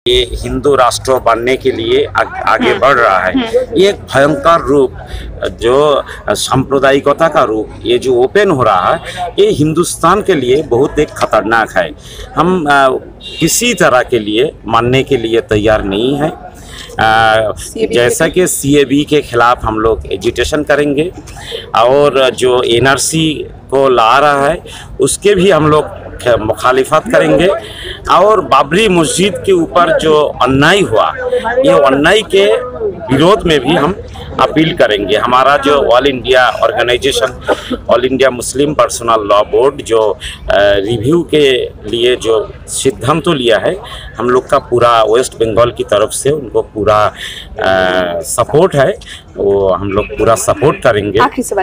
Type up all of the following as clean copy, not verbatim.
ये हिंदू राष्ट्र बनने के लिए आगे बढ़ रहा है। ये एक भयंकर रूप जो सांप्रदायिकता का रूप ये जो ओपन हो रहा है, ये हिंदुस्तान के लिए बहुत एक खतरनाक है। हम किसी तरह के लिए मानने के लिए तैयार नहीं है। जैसा कि CAB के खिलाफ हम लोग एजिटेशन करेंगे और जो NRC को ला रहा है उसके भी हम लोग मुखालिफत करेंगे। और बाबरी मस्जिद के ऊपर जो अन्याय हुआ, ये अन्याय के विरोध में भी हम अपील करेंगे। हमारा जो all India organisation, all India Muslim personal law board जो रिव्यू के लिए जो सिद्धांत तो लिया है, हम लोग का पूरा वेस्ट बंगाल की तरफ से उनको पूरा सपोर्ट है, वो हम लोग पूरा सपोर्ट करेंगे। आखिरी सवाल,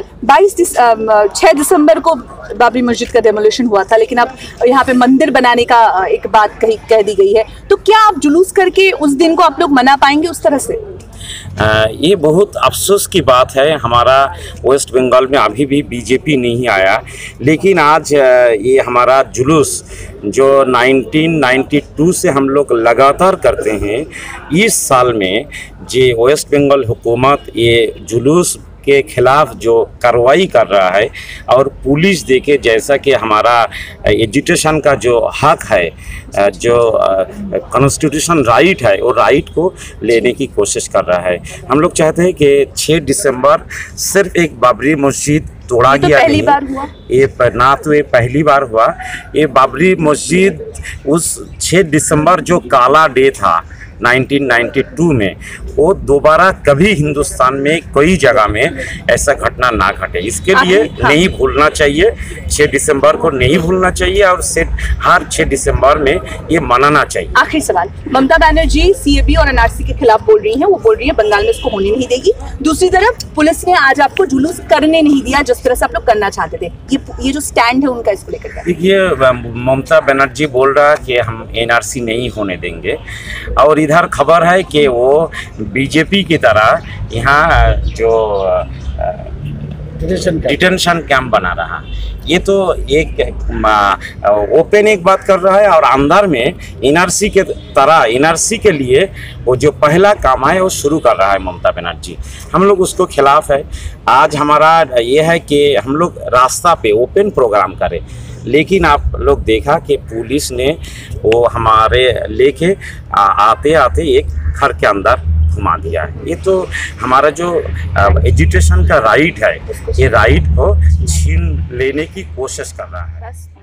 6 दिसंबर को बाबरी मस्जिद का डेमोलिशन हुआ था, लेकिन अब यहाँ पे मंदिर बनाने का एक बात कह दी गई है, तो क्या आप जुलूस करके उस दिन को आप लोग मना पाएंगे उस तरह से? ये बहुत अफसोस की बात है। हमारा वेस्ट बंगाल में अभी भी BJP नहीं आया, लेकिन आज ये हमारा जुलूस जो 1992 से हम लोग लगातार करते हैं, इस साल में जो वेस्ट बंगाल हुकूमत ये जुलूस के खिलाफ जो कार्रवाई कर रहा है और पुलिस देके, जैसा कि हमारा एजुकेशन का जो हक है, जो कॉन्स्टिट्यूशन राइट है, वो राइट को लेने की कोशिश कर रहा है। हम लोग चाहते हैं कि 6 दिसंबर सिर्फ एक बाबरी मस्जिद तोड़ा गया नहीं, ये ना तो ये पहली बार हुआ। ये बाबरी मस्जिद उस 6 दिसंबर जो काला डे था 1992 में, वो दोबारा कभी हिंदुस्तान में कोई जगह में ऐसा घटना ना घटे, इसके लिए नहीं भूलना चाहिए। 6 दिसंबर को नहीं भूलना चाहिए और हर 6 दिसंबर में ये मनाना चाहिए। आखिरी सवाल, ममता बनर्जी CAB और NRC के खिलाफ बोल रही हैं, वो बोल रही है बंगाल में इसको होने नहीं देगी। दूसरी तरफ पुलिस ने आज आपको जुलूस करने नहीं दिया जिस तरह से आप लोग करना चाहते थे, ये जो स्टैंड है उनका इसको लेकर? देखिए, ममता बनर्जी बोल रहा है कि हम NRC नहीं होने देंगे, और इधर खबर है कि वो BJP की तरह यहाँ जो डिटेंशन कैंप बना रहा। ये तो एक ओपन एक बात कर रहा है, और अंदर में NRC के तरह NRC के लिए वो जो पहला काम है वो शुरू कर रहा है ममता बनर्जी। हम लोग उसको खिलाफ है। आज हमारा ये है कि हम लोग रास्ता पे ओपन प्रोग्राम करें, लेकिन आप लोग देखा कि पुलिस ने वो हमारे लेके आते आते एक घर के अंदर घुमा दिया है। ये तो हमारा जो एजुकेशन का राइट है, ये राइट को छीन लेने की कोशिश कर रहा है।